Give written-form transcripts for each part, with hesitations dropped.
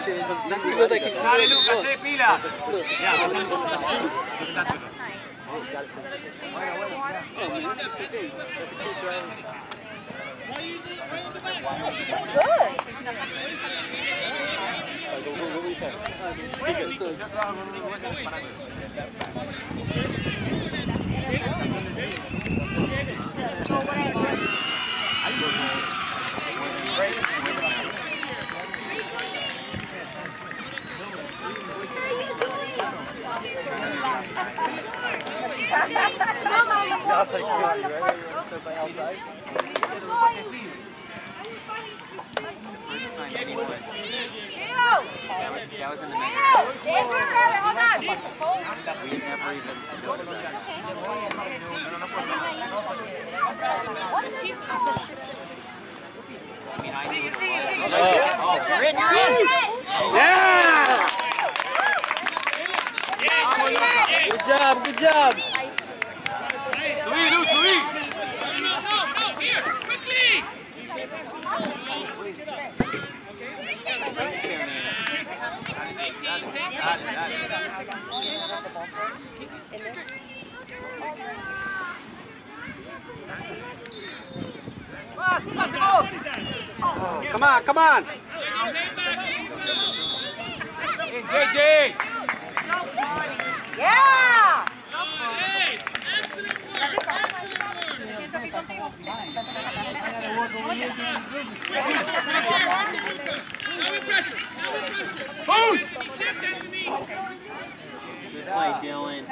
Dale, Lucas, pila. I'll take you. Ready? Everybody outside? That was in the next. Hold on. We never even noticed that. I mean, I knew. Oh, you're in, you're in! Yeah! Good job, good job. No, here, quickly! Come on, come on. JJ! Yeah! Hey, excellent work, excellent work! No pressure, boom! Accept Anthony! Good play, Dylan.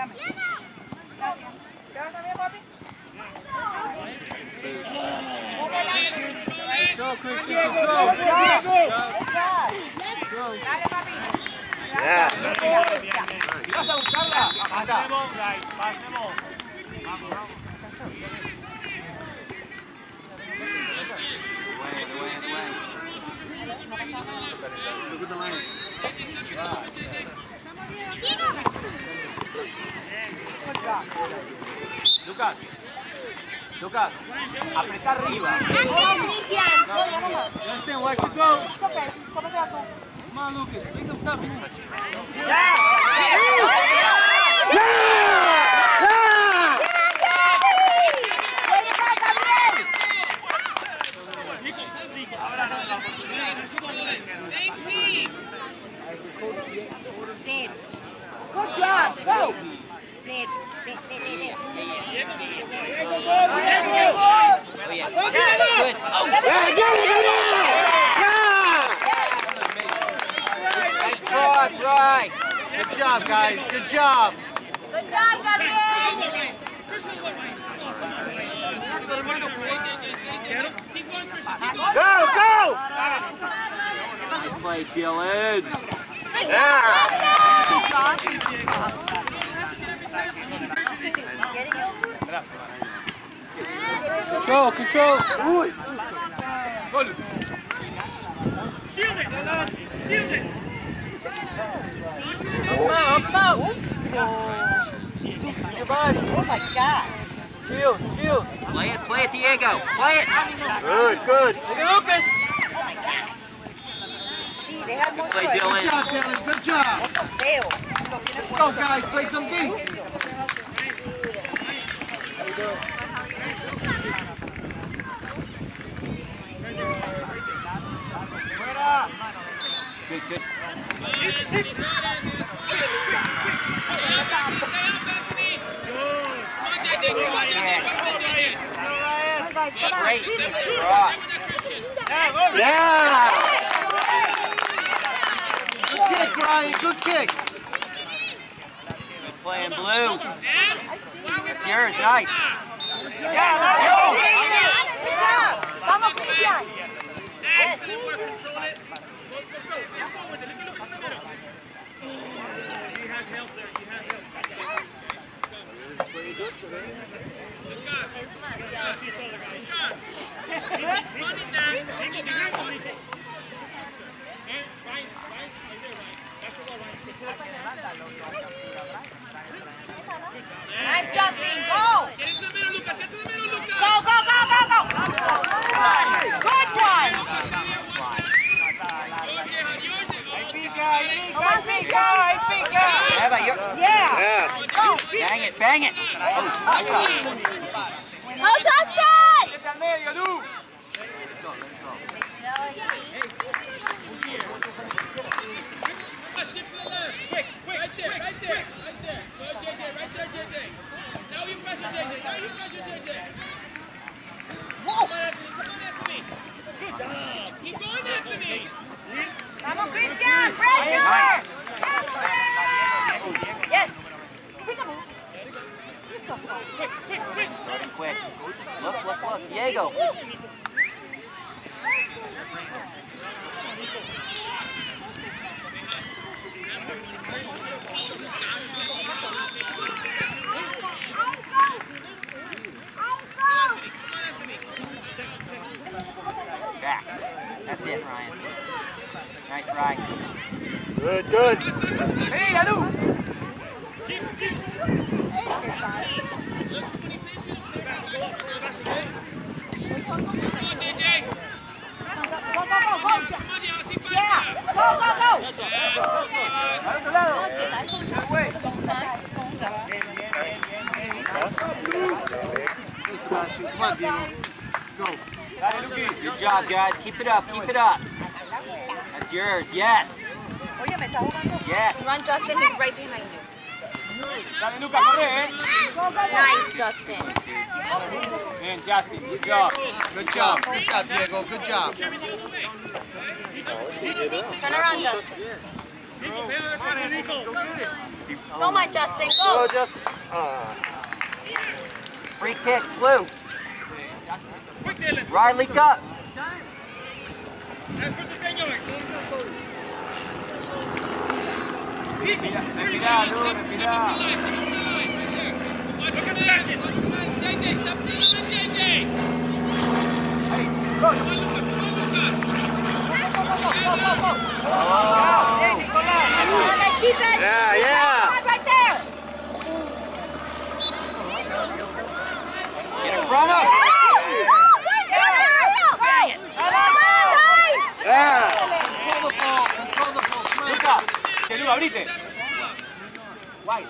Control, Christian, control. Yeah. ¿Vas a buscarla? Acá. Look at the lane. Lucas. Lucas. Apreta arriba. Justin, watch it go. Come on, Lucas. Make him tough. Good job. Go. Nice cross, right. Good job, guys. Good job. Good job, Gabriel. Go, go. Nice play, Dylan. Yeah. Control, control. Shield it, shield it! Up him out. Use your body. Oh my God. Shield, shield. Play it, Diego. Play it. Good, good. Look at Lucas. See, they have more Play, choice. Dylan. Good job, Dylan. Good job. Eso feo. Let's go, guys. Play some deep. Good, good. Great. Cross. Yeah. Good kick, Ryan. Good kick. Good play in blue. It's yours, nice. Good job. Vamos, Cristian. Excellent work, control it. Go, get forward, let me look at the middle. He had help there, he had help. Running that. Nico, behind him, Nico. Ryan, right there, Ryan. That's your ball, Ryan. Nice, Justin. Go. Get into the middle, Lucas. Get to the middle, Lucas. Go, go, go, go, go. Good one. Okay, Eva, you're... Yeah. Bang it, bang it. Oh, Go, Justin! Shift to the left. Quick. Right there. Go, JJ. Right there, JJ. Now you pressure, JJ. JJ. Come on, Anthony. Good job. Keep going, Anthony. Come on, Christian! Pressure! nice. Yes! Starting quick. Look. Diego. Back. That's it, Ryan. Nice ride. Good. Hey, Anu! Come on, Diego. Go. Good job, guys. Keep it up. That's yours. Yes. Yes. Run, Justin. He's right behind you. Nice, Justin. Man, Justin, good job. Good job, Diego. Good job. Turn around, Justin. Go, my Justin. Go. Free kick, Blue. Quick, Dylan. Riley, up. That's for the 10 yards. Look at Sebastian. JJ, step to the line, JJ. Hey, Come on, Lucas. Keep it. Yeah. Right there. get in front of. Yeah. Control the ball. Come on. Luca, abrite. White.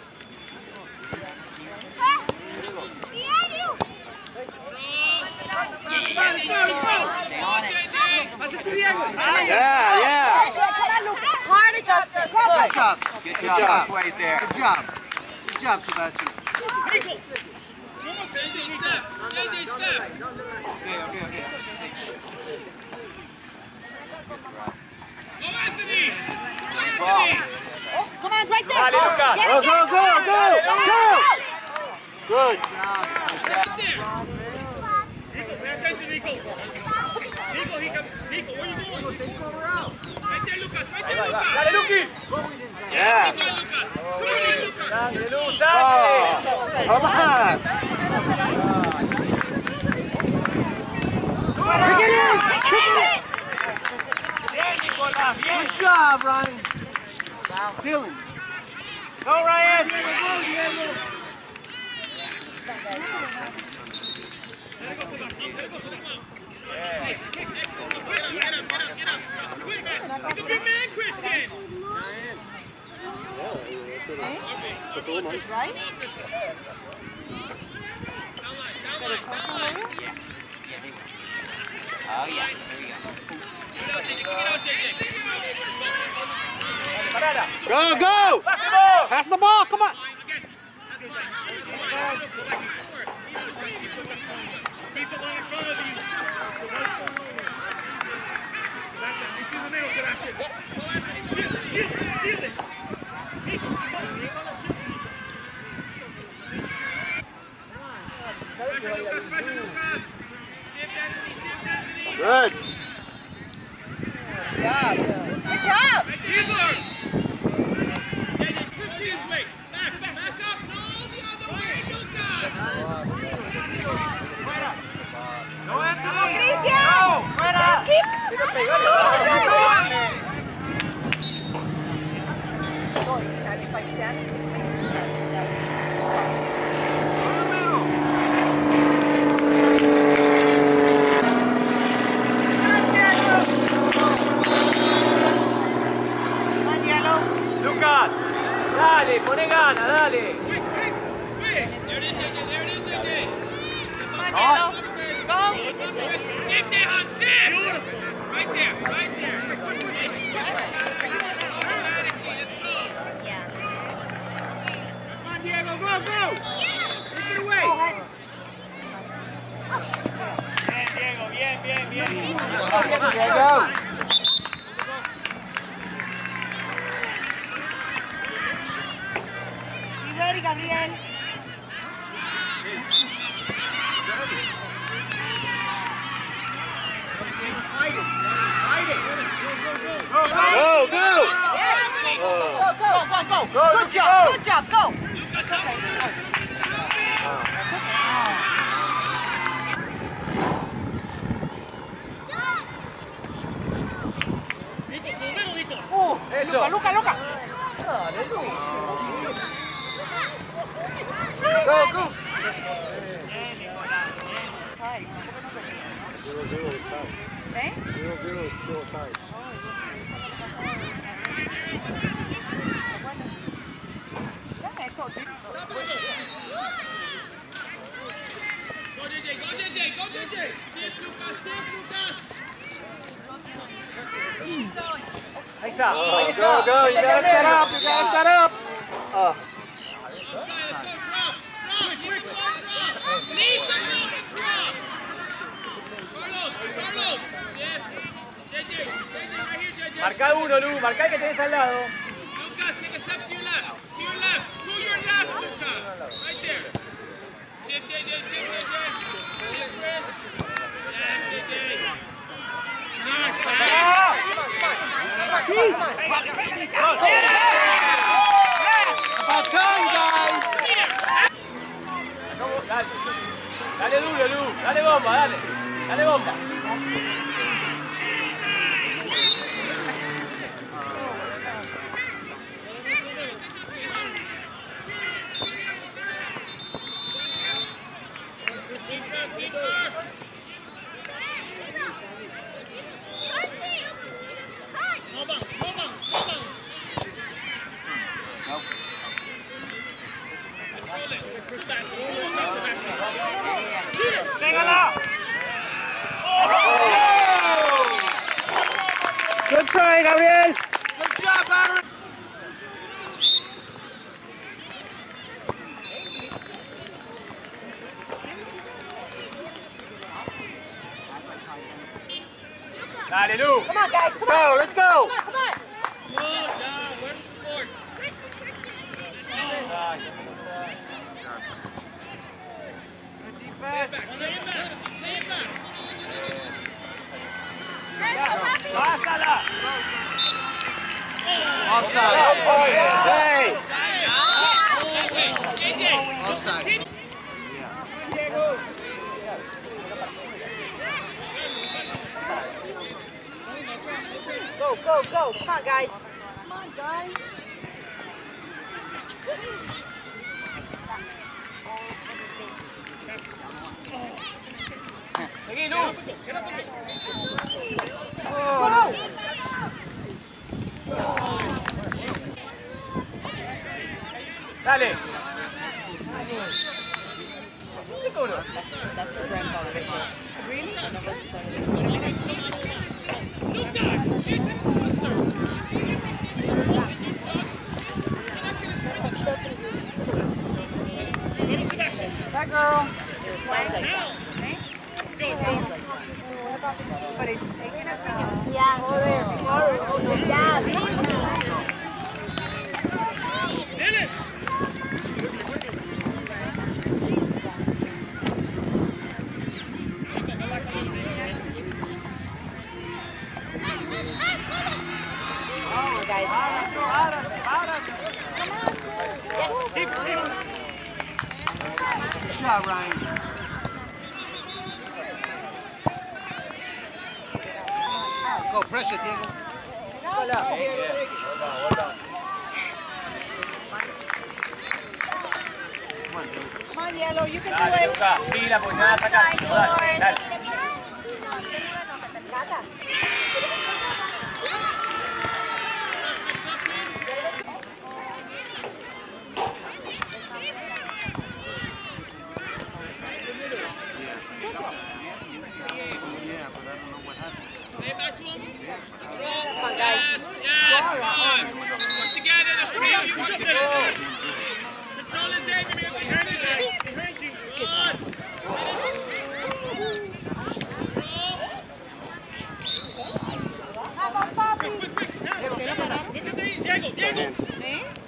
Stay on it. Yeah. Harder, Justin. Good job. Good job. Both ways there. Good job, Sebastian. Nico. JJ, step. Okay. Go, Anthony. Come on, right there. Dale, Lucas. Go. Good job. Nico, pay attention, Nico. Nico, where you going? Right there, Lucas. Dale, Luki. Yeah. Lucas. Come on. Good job, Ryan. Dylan. Go, Ryan. Get up. Quick, look at your man, Christian. Right? Oh, yeah. There we go. Go. Pass the ball. Come on. Keep the line in front of you. Sebastian, reach in the middle, Sebastian. Shield it. Nico, come on. Pressure, Lucas. Shift, Anthony. Good. Good job. Igor. This way. Back up. No, the other way, Lucas. No, Anthony. Cristian. No, fuera. Dale, poné ganas, dale. Quick, quick, quick. There it is, JJ. There it is, JJ. Come on, Yellow. Go. JJ on Sam. Beautiful. Right there, right there. Automatically, let's go. Yeah. Come on, Diego, go, go. Take it away. Bien, Diego, bien, bien, bien. Diego. Be ready, Gabriel. Go, go! Go. Good job. Good job. Go. Luca. Go, go! ¿Eh? 0-0 is still tight. Go, JJ, go, JJ, go, JJ. Stiff, Lucas, stiff, Lucas. Ahí está. Go, go! You gotta set up! You gotta set up! Let's go, cross. Keep the ball cross. Leave the ball and cross. Carlos. Stiff. JJ, right here, JJ. Marcá uno, Lu. Marcá el que tenés al lado. Lucas, take a step to your left. To your left, Lucas. Right there. Shift, JJ. Shift, Chris. Yes, JJ. Nice pass. About time, guys! Dale. Dale duro, Lu. Dale bomba, dale. Dale bomba. Good try, Gabriel! Good job, Aaron! Dale, Lu. Come on, guys. Come Go, on. let's go! Come on. Good job. Where's the support? Play it back. Play it back. Play it back. Pásala. Hey! JJ. Offside. Go. Come on, guys. Come on, guys. Seguí, Lu. Dale. That's your grandfather. Really? That girl. But it's taking us out. Yeah. Tomorrow. Yeah. Good job, Ryan. Go, pressure, Diego. Come on, Yellow. You can do Dale, it. Luca. Sí, la posición a sacar. Dale, dale.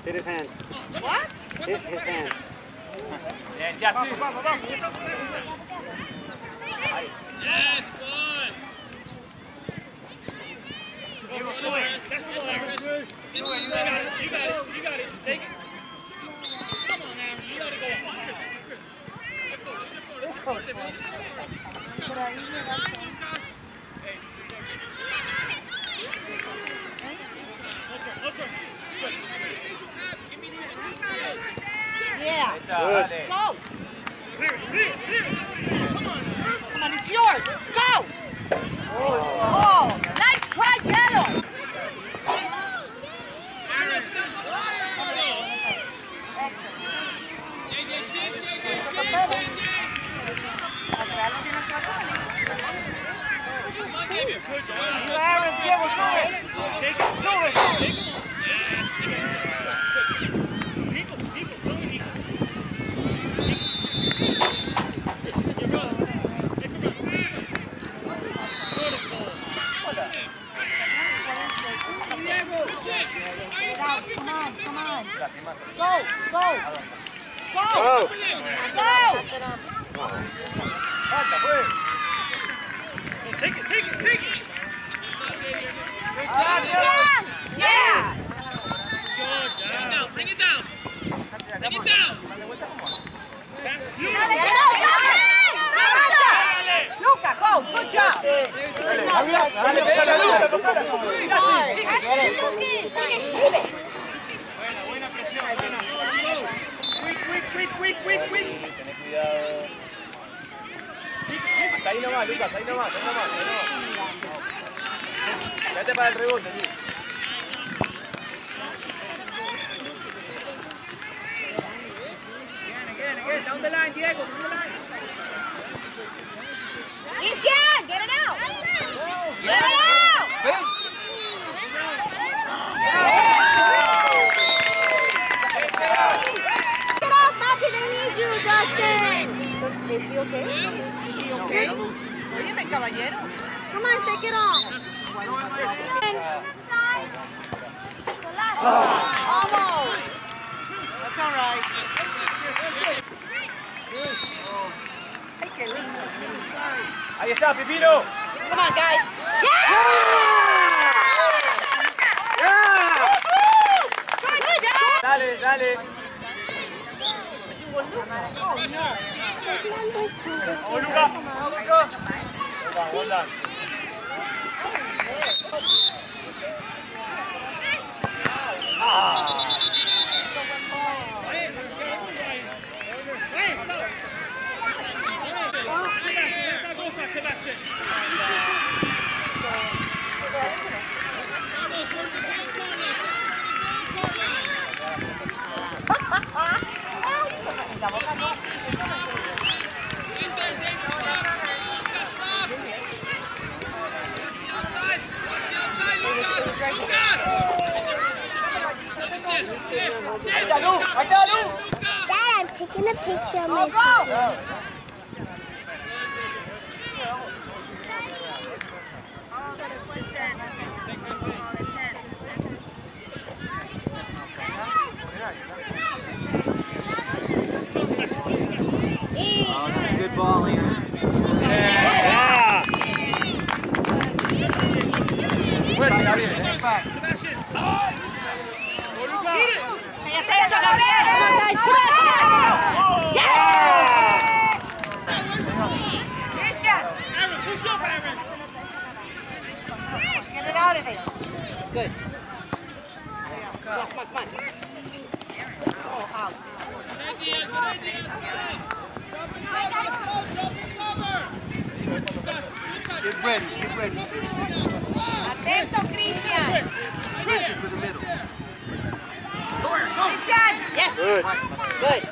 Hit his hand. What? Hit his hand. Bien, ya sí. Yes, good. That's a little. You got it. You got it. You got it. Take it. Come on, Aaron. You gotta go. Yeah. Dale. Go. Clear it. Clear it. Clear it. Come on. Come on, it's yours. Go. Oh, nice try, Yellow. Aaron, JJ, shift, JJ, shift, JJ. Come on, David. Good job. Aaron, yeah, we'll do it. Take it. Do it. Take it. Eagle. Eagle. Do it, Eagle. Your brother. Take a run. Beautiful. Come on, come on. Go, go. Go. Oh. Go. Falta, pues. Take it. Take it. Take it. Yeah. Good job. Bring it down. Bring it down. That's Get beautiful. it out, Johnson! Luca, go. Good job. Dale, pégale a Luca, pasala. Buena presión. Buena. Quick. Ten cuidado. Hasta ahí nomás, Lucas, ahí nomás. Vete para el rebote, Luis. Again. Down the line, Diego. Down the line. Cristian, get it out! Get it out! Get it off, Poppy, they need you, Justin! Is he okay? Is he okay? Óyeme, caballero. Come on, shake it off. Almost. That's all right. Ay, qué lindo. Ahí está, Pipino. Come on, guys. Dale. Vamos, Lucas. Hola. La boca no. Ahí está, Lu. Dad, I'm taking a picture of my Good ball, Aaron. Yeah. Fuerte, Gabriel. Back. Come on, guys. Come on. Yeah! Christian. Aaron, push up, Aaron. Get it out of there. Good. Come on. Oh, out. Get ready. Atento, Christian. Pressure for the middle. Christian. Yes. Good. Good.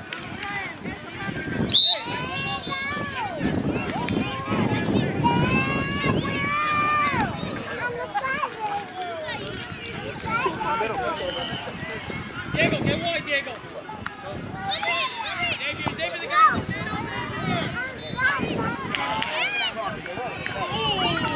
Diego, get wide, Diego. Save for the guy.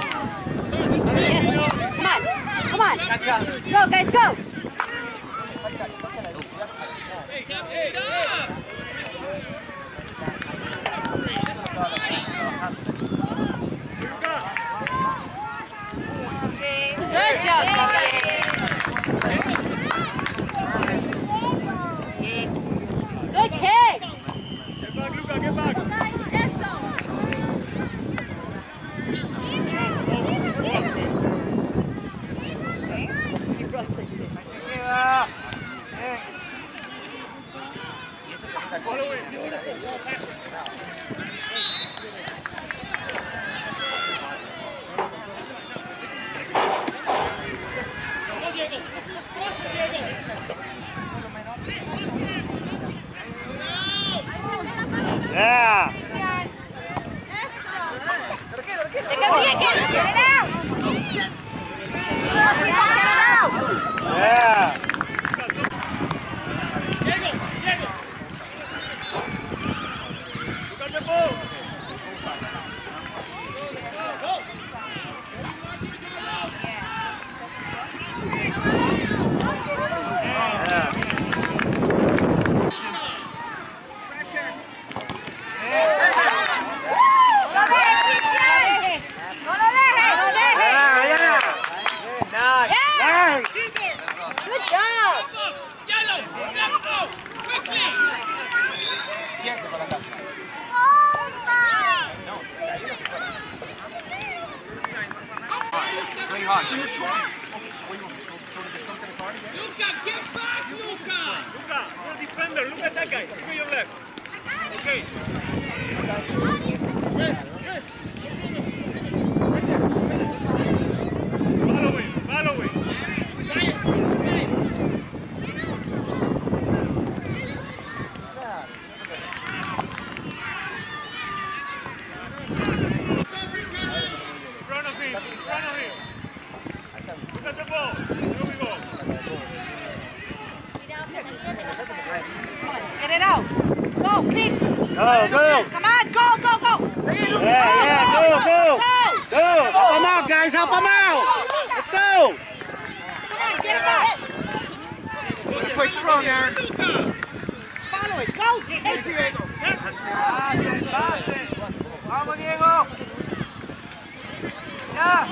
Come on. Go, guys, go. Good job, good kick. Get back, Luca, get back. Follow it. Beautiful. Ball pass it. Go, Diego. Cross it, Diego. Yeah. Get it out. Yeah. Diego, Diego. Look at the ball. Go. Nice. Good job. Yellow, step out, quickly. Play hard. It's in the trunk. Okay, so what do you want me to throw the trunk in the car again? Luca, get back, Luca. Luca, you're a defender. Look at that guy. Look at your left. Okay. Follow him. Follow him. In front of him. In front of him. Look at the ball. Here we go. Get it out. Go, kick. Go. Come on, go. Yeah, go. Help them out, guys. Help them out. Let's go. Come on, get it out. Push strong, Aaron. Follow it. Go. Hey, Diego. Vamos, Diego. Ya.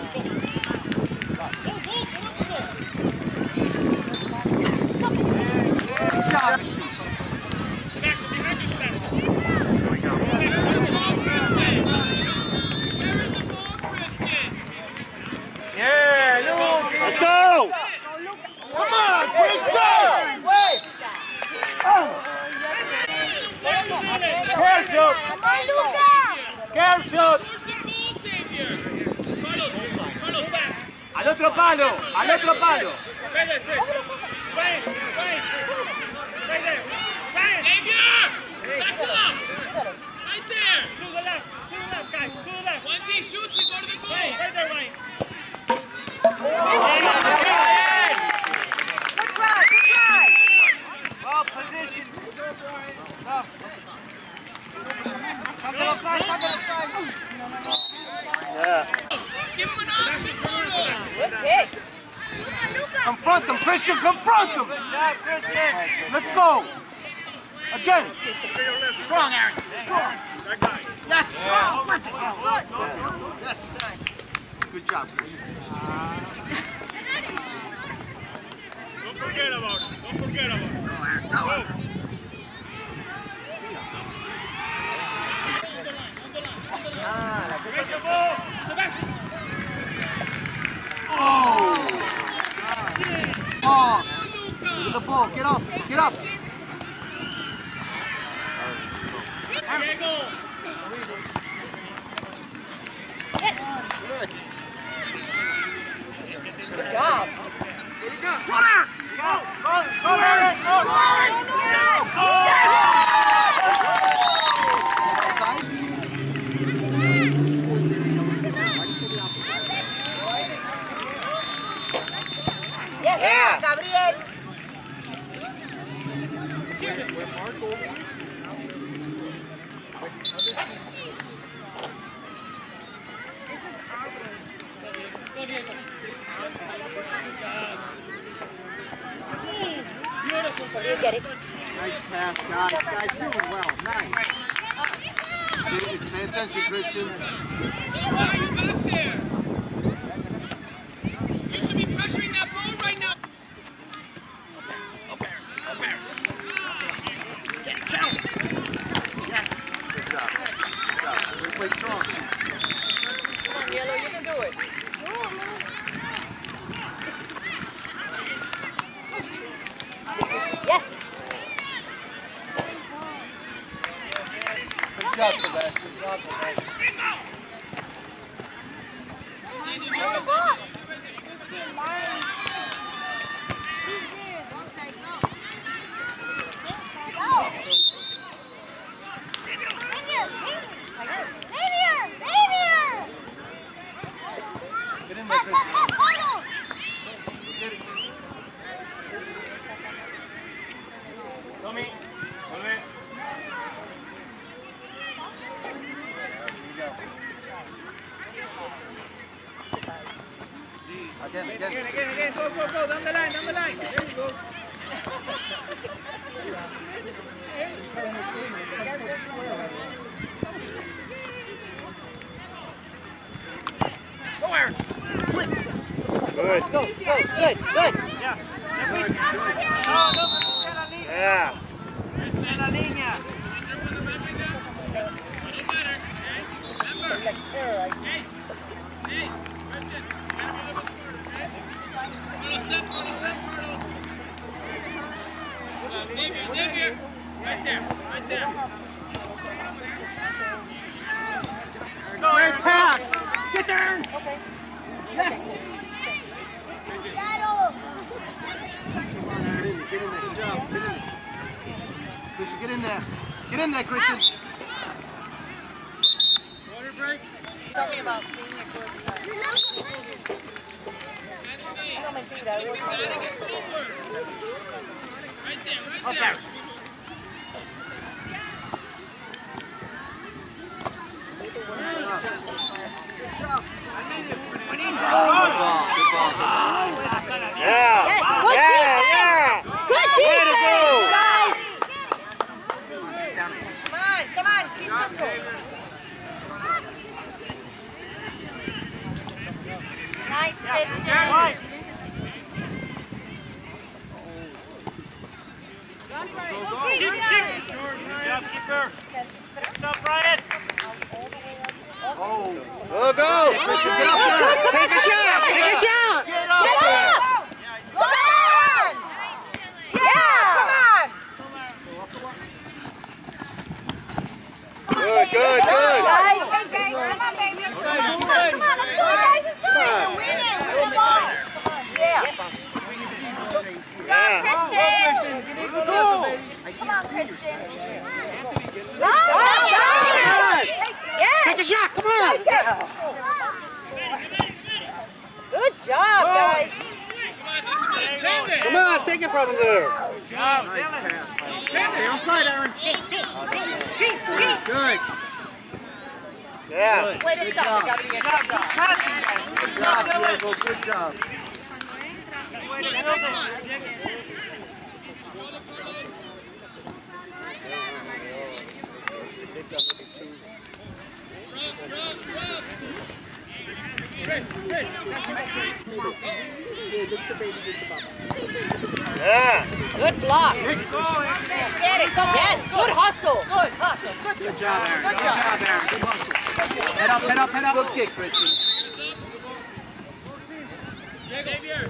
Good job. Sebastian, behind you, Sebastian. Yeah, Luke. Let's go. Come on, Chris, go. Care shoot. Care shoot. Carlos, back. Al otro palo. Al otro palo. Right there, Chris. Ryan. Right there. Ryan. Xavier, back up. Right there. To the left, guys. To the left. Once he shoots, we go to the goal. Right there, Ryan. Good try. Well positioned. Go. Yeah. Give him an option, Carlos. Good kick. Confront them, Christian. Confront them. Let's go. Again. Strong, Aaron. Strong. That guy. Yes. Yes. Good job. Don't forget about it. Go. Make the ball. Sebastian. Oh. Look at the ball. Get up. Get up. Diego. Good job. Go, Aaron. Yeah, Gabriel. Go, Diego. Get it. Nice pass, guys. Guys doing well. Nice. Pay attention, Christian. Why are you back there? You should be pressuring that ball right now. Yes. Good job. Good job. We play strong. Come on, Yellow, you can do it. Yes. Good job, Sebastian. Good job, Sebastian. Get in there, Christian. Tommy, volve. Again. Again. Go. Down the line. There you go. Good. Go. Good. Yeah. Xavier, right there. Great pass. Get there. Yes. Come on, Aaron. Get in there. Good job. Get in there. Christian, get in there. Get in there, Christian. Water break. Tell me about being a good Tell me, Peter. Right there. Good job. Yeah. Yes, good Yeah. Good Way to defense, go. guys. Come on. Keep control. Nice, Christian. Keeper. Stop, Ryan. Oh. Go. Christian, get up there. Take a shot. Get up Get there. up. Come on. Yeah. Come on. Good. Guys, come on, baby. Come on, let's do it, guys. Let's do it. We're winning. We're the ball. Yeah. Yeah. Christian. Come on, Christian. Go. Yes. Take a shot. Come on. Good job, guys. Come on. Take it from him there. Nice pass. Stay on side, Aaron. Good. Yeah. Way to stop. Gotta be a good job. Good job, Diego. Good job. Yeah. Good block. Get it. Go. Yes. Good hustle. Good hustle. Good job, Aaron. Good job. Aaron. Good hustle. Head up. Good kick, Christian. Xavier.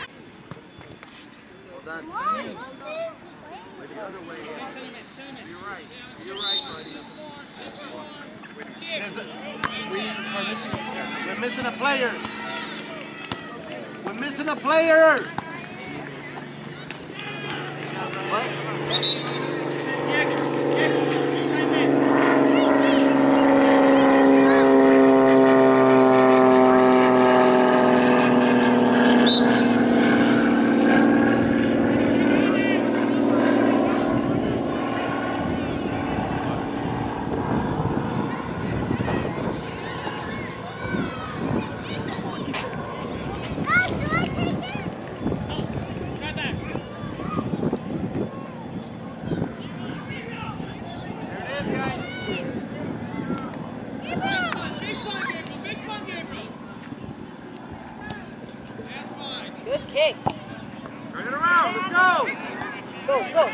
Well done. Way the other way. You're right, buddy. We're missing a player. We're missing a player. What? Turn it around. Let's go. Go, go.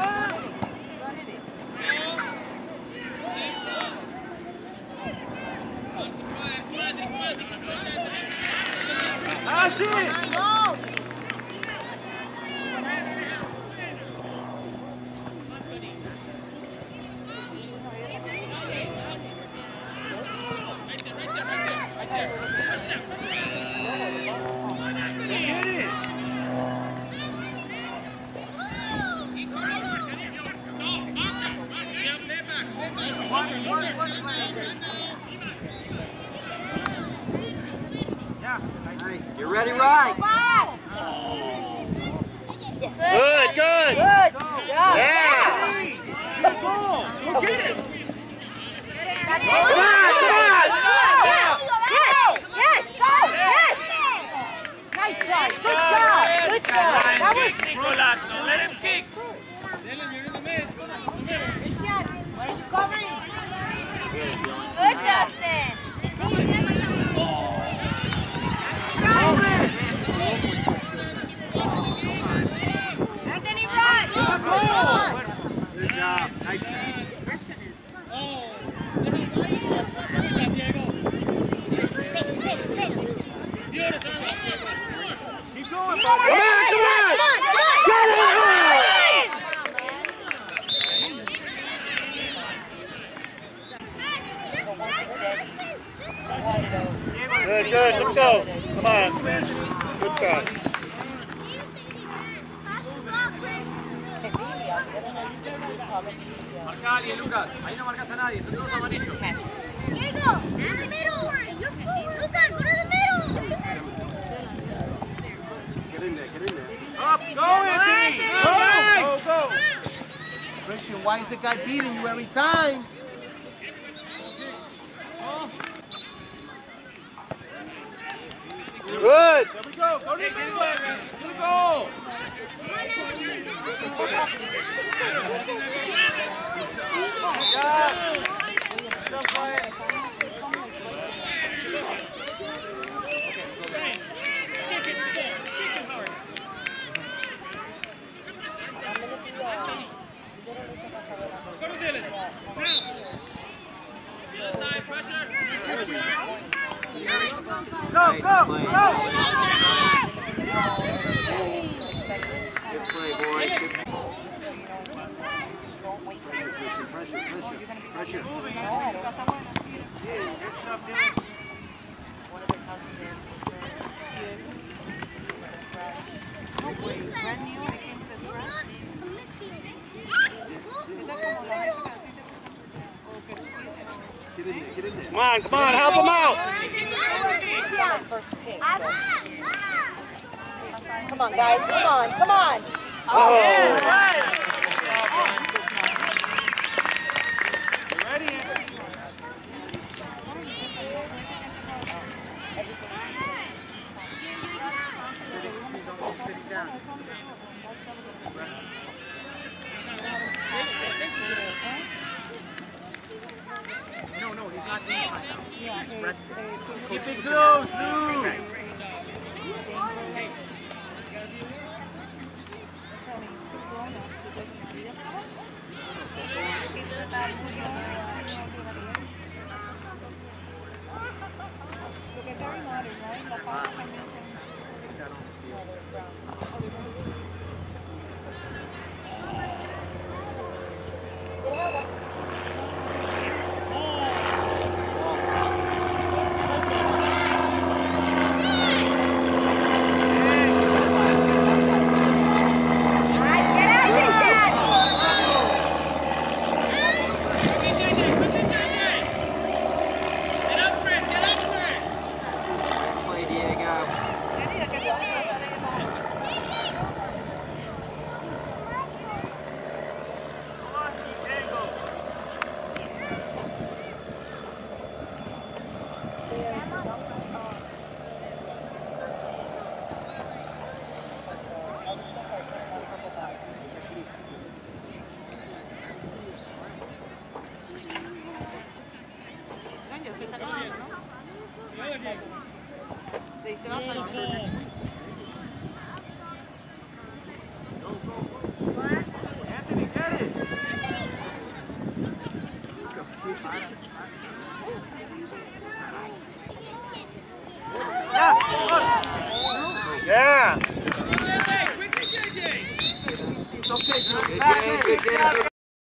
That's it. You're ready, right? Good, good. Good job. Yeah. Go get it. Come on, come on. Yes, yes, yes. Nice try. Good job. Good job. That was Nicolas, don't let him kick. What are you covering? Good, Justin. Anthony, run! Good job. Nice pass. Keep going, Come buddy. on, come on. Good, good. Let's go. Come on. Good try. Marca a alguien, Lucas. Ahí no marcas a nadie, son todos amarillos. Diego, in the middle. Lucas, go to the middle. Get in there. Get in there. Up, go, Anthony. Go, go. Christian, why is the guy beating you every time? Good. There we go. Go to the middle. To the goal. Go to Dylan. Side pressure. Go, go, go. Good play, boys. Good play. Pressure. Get in there. Come on, help him out. Come on, guys. Come on, come on. Oh. You ready, Anthony? No, he's not doing it right now. He's resting. Keep it close, Lou. Get out, It's okay, Joe. It's okay.